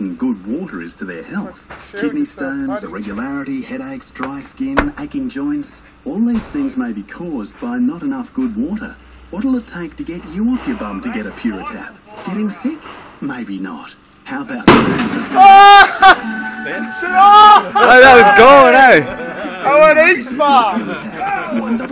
important good water is to their health. Kidney stones, irregularity, headaches, dry skin, aching joints, all these things may be caused by not enough good water. What'll it take to get you off your bum to get a Pura tap? Getting sick? Maybe not. How about... Oh, that was gone, eh? I went heaps far! 1